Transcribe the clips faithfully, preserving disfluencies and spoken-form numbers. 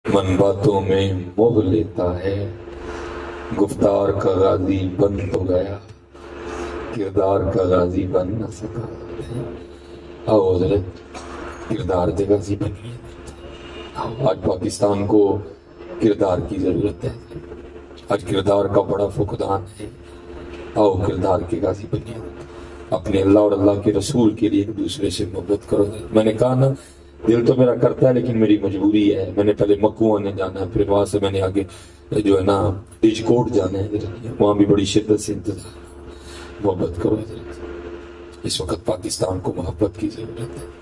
من باتوں میں موہ لیتا ہے، گفتار کا غازی بن تو گیا، کردار کا غازی بن نہ سکا۔ آؤ حضرت کردار دے غازی بنیے۔ آج پاکستان کو کردار کی ضرورت ہے، آج کردار کا بڑا فقدان ہے۔ آؤ کردار کے غازی بنیے، اپنے اللہ اور اللہ کے رسول کے لیے ایک دوسرے سے محبت کرو۔ میں نے کہا نا دل تو میرا کرتا ہے لیکن میری مجبوری ہے، میں نے پہلے مکو آنے جانا ہے، پھر وہاں سے میں نے آگے جو ہے نا ڈیج کوٹ جانا ہے، وہاں بھی بڑی شدت سے انتظار۔ محبت کرو حضرت، اس وقت پاکستان کو محبت کی ضرورت ہے۔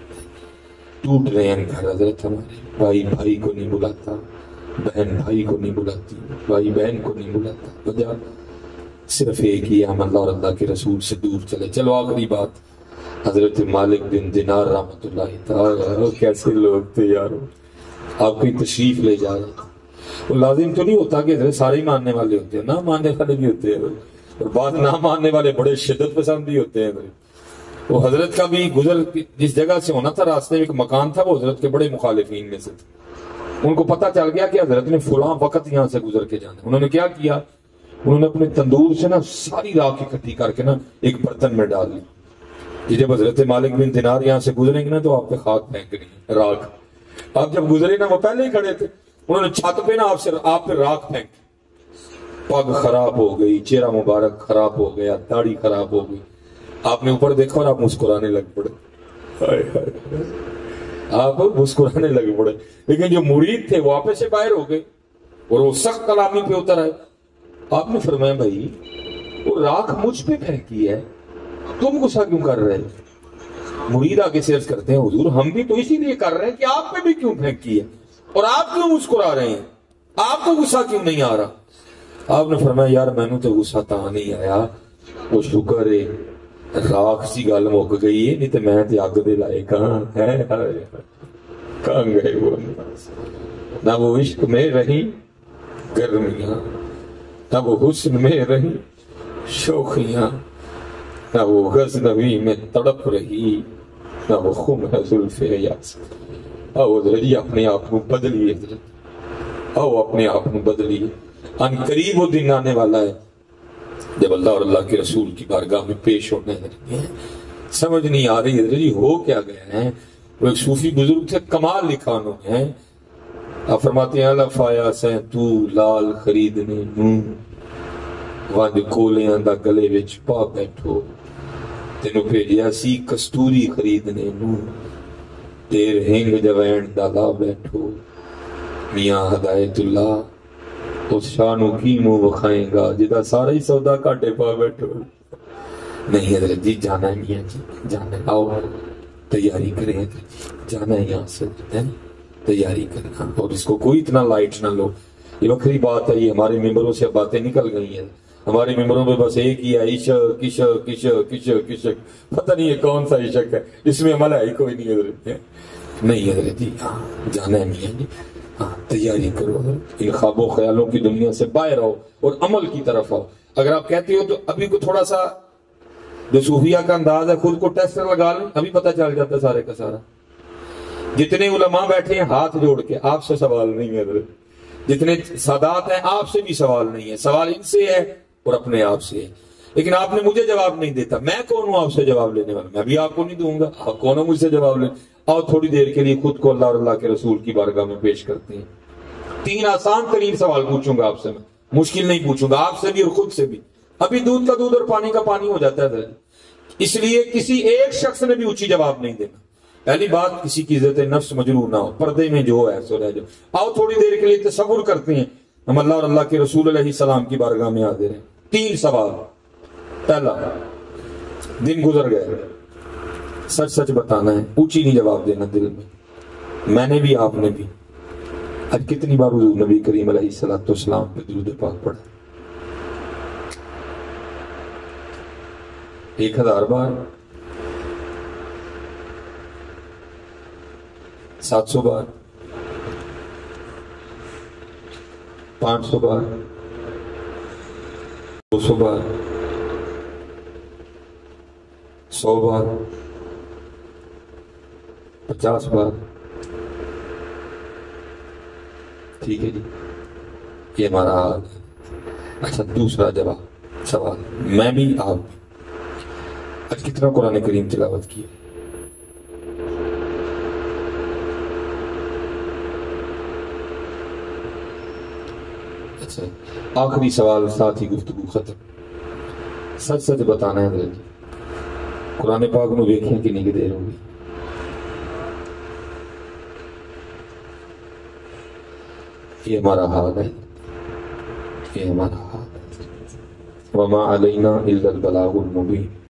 ٹوٹ رہے ہیں گھر حضرت، ہمارے بھائی بھائی کو نہیں بلاتا، بہن بھائی کو نہیں بلاتی، بھائی بہن کو نہیں بلاتا، وجہ صرف ایک ہی ہے، ہم اللہ اور اللہ کے رسول سے دور چلے۔ چلو آخری بات، حضرت مالک بن دینار رحمۃ اللہ تعالی، کیسے لوگ تھے یارو، آپ کوئی تشریف لے جا رہے تھے۔ وہ لازم تو نہیں ہوتا کہ حضرت سارے ہی ماننے والے ہوتے ہیں، نہ ماننے والے بھی ہوتے ہیں، اور بعض نہ ماننے والے بڑے شدت پسند بھی ہوتے ہیں۔ وہ حضرت کا بھی گزر جس جگہ سے ہونا تھا راستے میں ایک مکان تھا، وہ حضرت کے بڑے مخالفین میں سے تھے۔ ان کو پتہ چل گیا کہ حضرت نے فلاں وقت یہاں سے گزر کے جانا ہے۔ انہوں نے کیا کیا، انہوں نے اپنے تندور سے نا ساری راکھ اکٹھی کر کے نا ایک برتن میں ڈال لی۔ جب حضرت مالک بن دینار یہاں سے گزریں گے نا تو آپ پہ خاک پھینکنی ہے، راکھ۔ آپ جب گزرے نا، وہ پہلے ہی کھڑے تھے، انہوں نے چھت پہ نا آپ سے آپ پہ راکھ پھینکی۔ پگ خراب ہو گئی، چہرہ مبارک خراب ہو گیا، داڑھی خراب ہو گئی۔ آپ نے اوپر دیکھا اور آپ مسکرانے لگ پڑے، ہائے ہائے، آپ مسکرانے لگ پڑے۔ لیکن جو مرید تھے وہ آپ سے باہر ہو گئے اور وہ سخت کلامی پہ اتر آئے۔ آپ نے فرمایا بھائی وہ راکھ مجھ پہ پھینکی ہے، تم غصہ کیوں کر رہے؟ مرید آگے سے عرض کرتے ہیں حضور ہم بھی تو اسی لیے کر رہے ہیں کہ آپ پہ بھی کیوں پھینکی ہے، اور آپ کیوں مسکرا رہے ہیں، آپ کو غصہ کیوں نہیں آ رہا؟ آپ نے فرمایا یار میں نے تو غصہ تا نہیں آیا، وہ شکر ہے راکھ سی گل مک گئی ہے، نہیں تو میں تے اگ دے لائے کہاں ہے، کہاں گئے وہ نہ وہ عشق میں رہی گرمیاں، نہ وہ حسن میں رہی شوخیاں، نہ وہ غزنوی میں تڑپ رہی، نہ وہ خم ہے زلف یاس۔ آؤ حضرت جی اپنے آپ کو بدلیے، حضرت آؤ اپنے آپ کو بدلیے۔ ان قریب وہ دن آنے والا ہے جب اللہ اور اللہ کے رسول کی بارگاہ میں پیش ہونے لگے ہیں۔ سمجھ نہیں آ رہی حضرت جی ہو کیا گیا ہے۔ وہ ایک صوفی بزرگ تھے، کمال لکھا انہوں نے، آپ فرماتے ہیں الف آیا سیں تو لال خریدنے نوں، ونج کولیاں دا گلے وچ پا بیٹھو، تینوں بھیجیا سی کستوری خریدنے نوں، تیر ہنگ جوین دا لا بیٹھو، میاں ہدایت اللہ اس شانو کی منہ وکھائیں گا جدا سارا ہی سودا کاٹے پا بیٹھو۔ نہیں حضرت جی جانا ہے میاں جی، جانا ہے، آؤ تیاری کریں حضرت جی، جانا ہے یہاں سے، تیاری کرنا، اور اس کو کوئی اتنا لائٹ نہ لو۔ یہ وکری بات ہے، یہ ہمارے ممبروں سے باتیں نکل گئی ہیں، ہمارے ممبروں میں بس ایک ہی ہے عشق عشق عشق عشق عشق، پتہ نہیں ہے کون سا عشق ہے، اس میں عمل ہے ہی کوئی نہیں حضرت۔ نہیں حضرت جی ہاں جانا ہے میاں جی، ہاں تیاری کرو، ان خواب و خیالوں کی دنیا سے باہر آؤ اور عمل کی طرف آؤ۔ اگر آپ کہتے ہو تو ابھی کو تھوڑا سا جو صوفیہ کا انداز ہے خود کو ٹیسٹ لگا لیں، ابھی پتہ چل جاتا ہے سارے کا سارا۔ جتنے علماء بیٹھے ہیں ہاتھ جوڑ کے، آپ سے سوال نہیں ہے حضرت، جتنے سادات ہیں آپ سے بھی سوال نہیں ہے، سوال ان سے ہے اور اپنے آپ سے ہے۔ لیکن آپ نے مجھے جواب نہیں دیتا، میں کون ہوں آپ سے جواب لینے والا؟ میں بھی آپ کو نہیں دوں گا، آپ کون ہو مجھ سے جواب لیں؟ آؤ تھوڑی دیر کے لیے خود کو اللہ اور اللہ کے رسول کی بارگاہ میں پیش کرتے ہیں۔ تین آسان ترین سوال پوچھوں گا آپ سے، میں مشکل نہیں پوچھوں گا، آپ سے بھی اور خود سے بھی۔ ابھی دودھ کا دودھ اور پانی کا پانی ہو جاتا ہے، اس لیے کسی ایک شخص نے بھی اونچی جواب نہیں دینا۔ پہلی بات کسی کی عزت نفس مجروح نہ ہو، پردے میں جو ہے سو رہ جاؤ۔ آؤ تھوڑی دیر کے لیے تصور کرتے ہیں ہم اللہ اور اللہ کے رسول علیہ السلام کی بارگاہ میں حاضر ہیں۔ تین سوال۔ پہلا، دن گزر گئے، سچ سچ بتانا ہے، اونچی نہیں جواب دینا دل میں۔ میں نے بھی آپ نے بھی آج کتنی بار حضور نبی کریم علیہ الصلوۃ والسلام پہ درود پاک پڑھا؟ ایک ہزار بار، سات سو بار، پانچ سو بار، دو سو بار، سو بار، پچاس بار، ٹھیک ہے جی، یہ ہمارا حال ہے۔ اچھا دوسرا جواب سوال، میں بھی آپ آج کتنا قرآن کریم تلاوت کیا؟ اچھا آخری سوال ساتھ ہی گفتگو ختم، سچ سچ بتانا ہے جی، قرآن پاک میں دیکھیں کہ نہیں دیر ہوگی؟ یہ ہمارا حال ہے، یہ ہمارا حال ہے۔ وما علینا الا البلاغ المبین۔